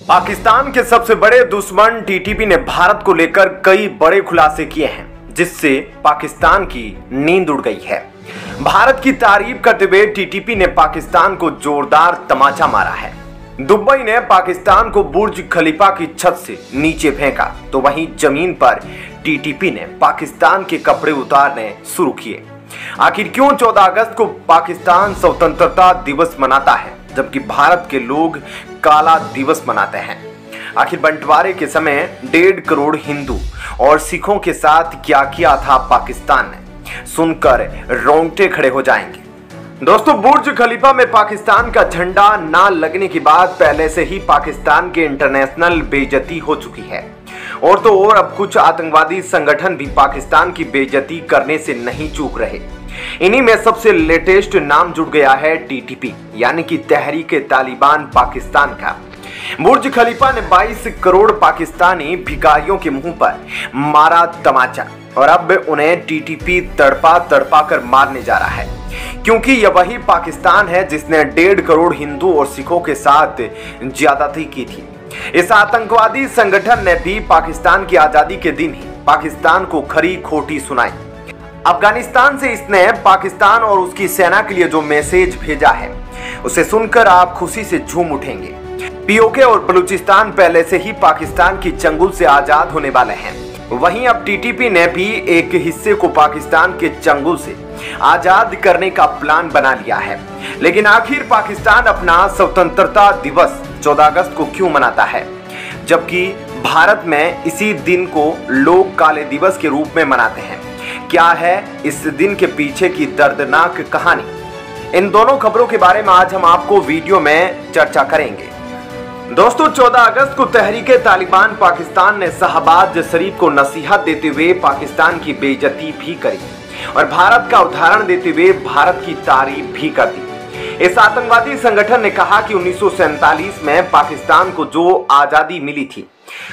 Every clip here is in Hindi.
पाकिस्तान के सबसे बड़े दुश्मन टीटीपी ने भारत को लेकर कई बड़े खुलासे किए हैं, जिससे पाकिस्तान की नींद उड़ गई है। भारत की तारीफ करते हुए टीटीपी ने पाकिस्तान को जोरदार तमाचा मारा है। दुबई ने पाकिस्तान को बुर्ज खलीफा की छत से नीचे फेंका, तो वहीं जमीन पर टीटीपी ने पाकिस्तान के कपड़े उतारने शुरू किए। आखिर क्यों 14 अगस्त को पाकिस्तान स्वतंत्रता दिवस मनाता है, जबकि भारत के लोग काला दिवस मनाते हैं? आखिर बंटवारे के समय 1.5 करोड़ हिंदू और सिखों के साथ क्या किया था पाकिस्तान ने, सुनकर रोंगटे खड़े हो जाएंगे। दोस्तों, बुर्ज खलीफा में पाकिस्तान का झंडा ना लगने की बात पहले से ही पाकिस्तान के इंटरनेशनल बेइज्जती हो चुकी है। और तो और अब कुछ आतंकवादी संगठन भी पाकिस्तान की बेइज्जती करने से नहीं चूक रहे। इन्हीं में सबसे लेटेस्ट नाम जुड़ गया है टीटीपी, यानी कि तहरीक तालिबान पाकिस्तान का। बुर्ज खलीफा ने 22 करोड़ पाकिस्तानी भिखारियों के मुंह पर मारा तमाचा, और अब उन्हें टीटीपी तड़पा तड़पा कर मारने जा रहा है, क्योंकि यह वही पाकिस्तान है जिसने 1.5 करोड़ हिंदू और सिखों के साथ ज्यादती की थी। इस आतंकवादी संगठन ने भी पाकिस्तान की आजादी के दिन ही पाकिस्तान को खरी खोटी सुनाई। अफगानिस्तान से इसने पाकिस्तान और उसकी सेना के लिए जो मैसेज भेजा है, उसे सुनकर आप खुशी से झूम उठेंगे। पीओके और बलूचिस्तान पहले से ही पाकिस्तान की चंगुल से आजाद होने वाले हैं। वहीं अब टीटीपी ने भी एक हिस्से को पाकिस्तान के चंगुल से आजाद करने का प्लान बना लिया है। लेकिन आखिर पाकिस्तान अपना स्वतंत्रता दिवस 14 अगस्त को क्यों मनाता है, जबकि भारत में इसी दिन को लोग काले दिवस के रूप में मनाते हैं? क्या है इस दिन के पीछे की दर्दनाक कहानी? इन दोनों खबरों के बारे में आज हम आपको वीडियो में चर्चा करेंगे। दोस्तों, 14 अगस्त को तहरीक तालिबान पाकिस्तान ने शहबाज शरीफ को नसीहत देते हुए पाकिस्तान की बेइज्जती भी करी और भारत का उदाहरण देते हुए भारत की तारीफ भी कर दी। इस आतंकवादी संगठन ने कहा कि 1947 में पाकिस्तान को जो आजादी मिली थी,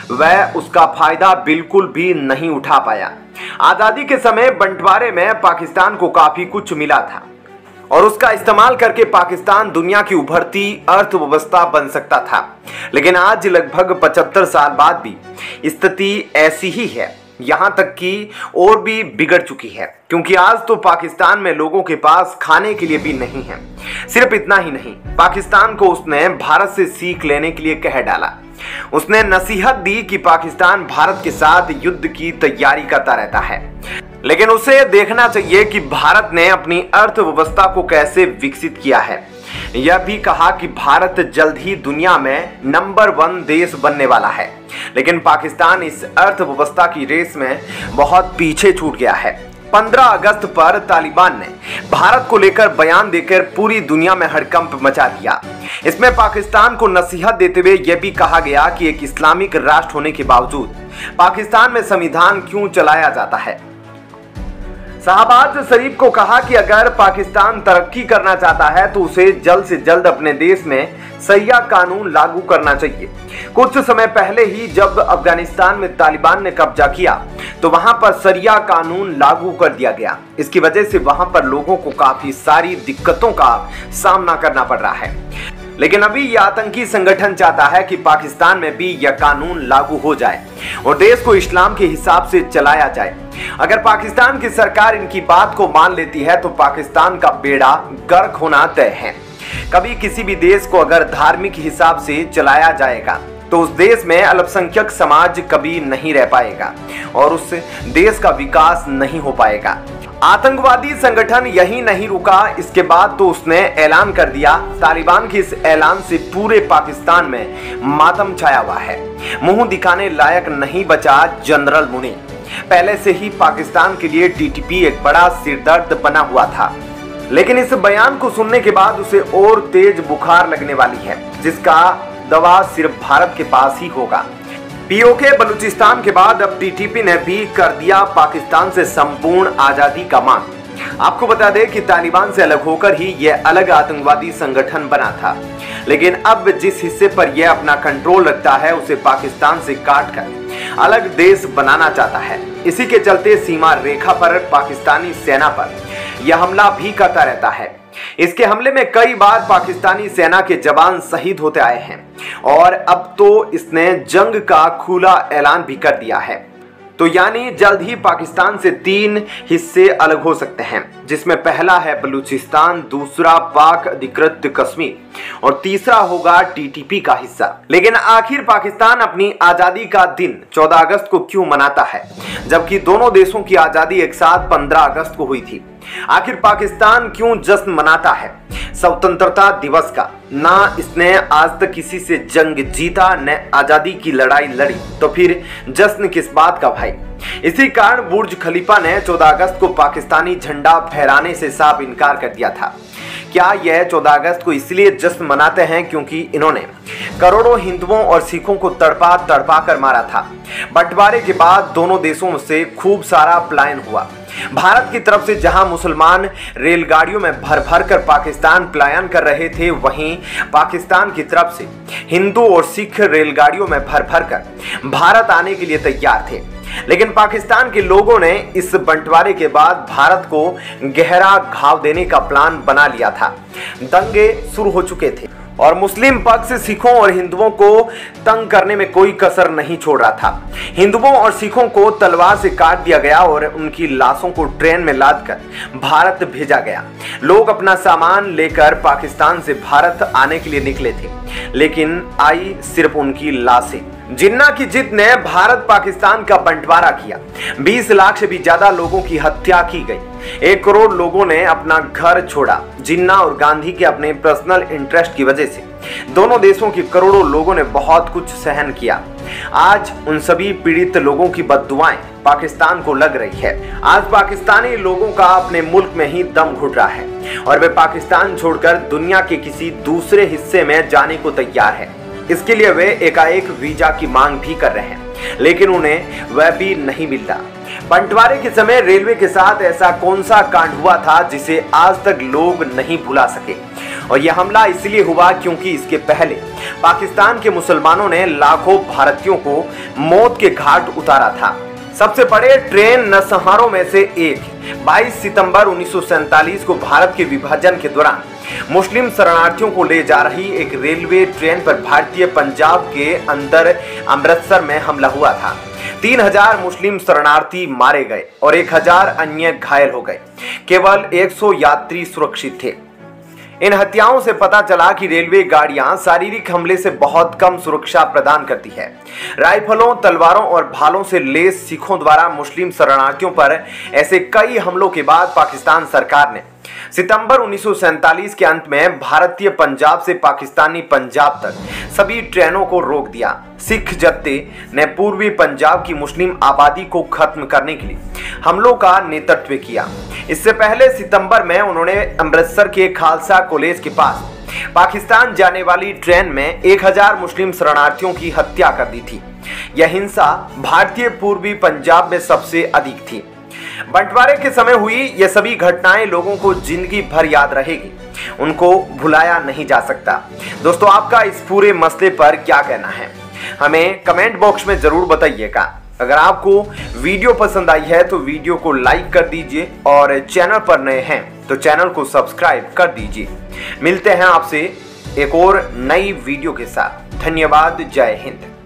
वह उसका फायदा बिल्कुल भी नहीं उठा पाया। आजादी के समय बंटवारे में पाकिस्तान को काफी कुछ मिला था और उसका इस्तेमाल करके पाकिस्तान दुनिया की उभरती अर्थव्यवस्था बन सकता था। लेकिन आज लगभग 75 साल बाद भी स्थिति ऐसी ही है, यहाँ तक कि और भी बिगड़ चुकी है, क्योंकि आज तो पाकिस्तान में लोगों के पास खाने के लिए भी नहीं है। सिर्फ इतना ही नहीं, पाकिस्तान को उसने भारत से सीख लेने के लिए कह डाला। उसने नसीहत दी कि पाकिस्तान भारत के साथ युद्ध की तैयारी करता रहता है, लेकिन उसे देखना चाहिए कि भारत ने अपनी अर्थव्यवस्था को कैसे विकसित किया है। यह भी कहा कि भारत जल्द ही दुनिया में नंबर 1 देश बनने वाला है, लेकिन पाकिस्तान इस अर्थव्यवस्था की रेस में बहुत पीछे छूट गया है। 15 अगस्त पर तालिबान ने भारत को लेकर बयान देकर पूरी दुनिया में हड़कंप मचा दिया। इसमें पाकिस्तान को नसीहत देते हुए यह भी कहा गया कि एक इस्लामिक राष्ट्र होने के बावजूद पाकिस्तान में संविधान क्यों चलाया जाता है। शहबाज शरीफ को कहा कि अगर पाकिस्तान तरक्की करना चाहता है तो उसे जल्द से जल्द अपने देश में शरिया कानून लागू करना चाहिए। कुछ समय पहले ही जब अफगानिस्तान में तालिबान ने कब्जा किया तो वहां पर शरिया कानून लागू कर दिया गया। इसकी वजह से वहां पर लोगों को काफी सारी दिक्कतों का सामना करना पड़ रहा है। लेकिन अभी यह आतंकी संगठन चाहता है कि पाकिस्तान में भी यह कानून लागू हो जाए और देश को इस्लाम के हिसाब से चलाया जाए। अगर पाकिस्तान की सरकार इनकी बात को मान लेती है तो पाकिस्तान का बेड़ा गर्क होना तय है। कभी किसी भी देश को अगर धार्मिक हिसाब से चलाया जाएगा तो उस देश में अल्पसंख्यक समाज कभी नहीं रह पाएगा और उस देश का विकास नहीं हो पाएगा। आतंकवादी संगठन यही नहीं रुका, इसके बाद तो उसने ऐलान कर दिया। तालिबान के इस ऐलान से पूरे पाकिस्तान में मातम छाया हुआ है। मुंह दिखाने लायक नहीं बचा जनरल मुनीर। पहले से ही पाकिस्तान के लिए टीटीपी एक बड़ा सिरदर्द बना हुआ था, लेकिन इस बयान को सुनने के बाद उसे और तेज बुखार लगने वाली है, जिसका दवा सिर्फ भारत के पास ही होगा। पीओके बलूचिस्तान के बाद अब टीटीपी ने भी कर दिया पाकिस्तान से संपूर्ण आजादी का मांग। आपको बता दें कि तालिबान से अलग होकर ही यह अलग आतंकवादी संगठन बना था, लेकिन अब जिस हिस्से पर यह अपना कंट्रोल रखता है उसे पाकिस्तान से काट कर अलग देश बनाना चाहता है। इसी के चलते सीमा रेखा पर पाकिस्तानी सेना पर यह हमला भी करता रहता है। इसके हमले में कई बार पाकिस्तानी सेना के जवान शहीद होते आए हैं और अब तो इसने जंग का खुला ऐलान भी कर दिया है। तो यानी जल्द ही पाकिस्तान से 3 हिस्से अलग हो सकते हैं, जिसमें पहला है बलूचिस्तान, दूसरा पाक अधिकृत कश्मीर और तीसरा होगा टीटीपी का हिस्सा। लेकिन आखिर पाकिस्तान अपनी आजादी का दिन 14 अगस्त को क्यों मनाता है, जबकि दोनों देशों की आजादी एक साथ 15 अगस्त को हुई थी? आखिर पाकिस्तान क्यों जश्न मनाता है स्वतंत्रता दिवस का? ना इसने आज तक किसी से जंग जीता, न आजादी की लड़ाई लड़ी, तो फिर जश्न किस बात का भाई? इसी कारण बुर्ज खलीफा ने 14 अगस्त को पाकिस्तानी झंडा फहराने से साफ इनकार कर दिया था। क्या यह 14 अगस्त को इसलिए जश्न मनाते हैं क्योंकि इन्होंने करोड़ों हिंदुओं और सिखों को तड़पा तड़पा कर मारा था? बंटवारे के बाद दोनों देशों से खूब सारा पलायन हुआ। भारत की तरफ से जहां मुसलमान रेलगाड़ियों में भर भर कर पाकिस्तान पलायन कर रहे थे, वहीं पाकिस्तान की तरफ से हिंदू और सिख रेलगाड़ियों में भर भर कर भारत आने के लिए तैयार थे। लेकिन पाकिस्तान के लोगों ने इस बंटवारे के बाद भारत को गहरा घाव देने का प्लान बना लिया था। दंगे शुरू हो चुके थे और मुस्लिम पक्ष सिखों और हिंदुओं को तंग करने में कोई कसर नहीं छोड़ रहा था। हिंदुओं और सिखों को तलवार से काट दिया गया और उनकी लाशों को ट्रेन में लादकर भारत भेजा गया। लोग अपना सामान लेकर पाकिस्तान से भारत आने के लिए निकले थे, लेकिन आई सिर्फ उनकी लाशें। जिन्ना की जिद ने भारत पाकिस्तान का बंटवारा किया। 20 लाख से भी ज्यादा लोगों की हत्या की गई। 1 करोड़ लोगों ने अपना घर छोड़ा। जिन्ना और गांधी के अपने पर्सनल इंटरेस्ट की वजह से दोनों देशों के करोड़ों लोगों ने बहुत कुछ सहन किया। आज उन सभी पीड़ित लोगों की बद्दुआएं पाकिस्तान को लग रही है। आज पाकिस्तानी लोगों का अपने मुल्क में ही दम घुट रहा है और वे पाकिस्तान छोड़कर दुनिया के किसी दूसरे हिस्से में जाने को तैयार है। इसके लिए वे एकाएक वीजा की मांग भी कर रहे हैं, लेकिन उन्हें वह भी नहीं मिलता। बंटवारे के समय रेलवे के साथ ऐसा कौन सा कांड हुआ था जिसे आज तक लोग नहीं भुला सके? और यह हमला इसलिए हुआ क्योंकि इसके पहले पाकिस्तान के मुसलमानों ने लाखों भारतीयों को मौत के घाट उतारा था। सबसे बड़े ट्रेन नरसंहारों में से एक 22 सितंबर 1947 को भारत के विभाजन के दौरान मुस्लिम शरणार्थियों को ले जा रही एक रेलवे ट्रेन पर भारतीय पंजाब के अंदर अमृतसर में हमला हुआ था। 3000 मुस्लिम शरणार्थी मारे गए और 1000 अन्य घायल हो गए। केवल 100 यात्री सुरक्षित थे। इन हत्याओं से पता चला कि रेलवे गाड़ियां शारीरिक हमले से बहुत कम सुरक्षा प्रदान करती है। राइफलों, तलवारों और भालों से लैस सिखों द्वारा मुस्लिम शरणार्थियों पर ऐसे कई हमलों के बाद पाकिस्तान सरकार ने सितंबर 1947 के अंत में भारतीय पंजाब से पाकिस्तानी पंजाब तक सभी ट्रेनों को रोक दिया। सिख जत्थे ने पूर्वी पंजाब की मुस्लिम आबादी को खत्म करने के लिए हमलों का नेतृत्व किया। इससे पहले सितंबर में उन्होंने अमृतसर के खालसा कॉलेज के पास पाकिस्तान जाने वाली ट्रेन में 1000 मुस्लिम शरणार्थियों की हत्या कर दी थी। यह हिंसा भारतीय पूर्वी पंजाब में सबसे अधिक थी। बंटवारे के समय हुई ये सभी घटनाएं लोगों को जिंदगी भर याद रहेगी, उनको भुलाया नहीं जा सकता। दोस्तों, आपका इस पूरे मसले पर क्या कहना है, हमें कमेंट बॉक्स में जरूर बताइएगा। अगर आपको वीडियो पसंद आई है तो वीडियो को लाइक कर दीजिए और चैनल पर नए हैं तो चैनल को सब्सक्राइब कर दीजिए। मिलते हैं आपसे एक और नई वीडियो के साथ। धन्यवाद। जय हिंद।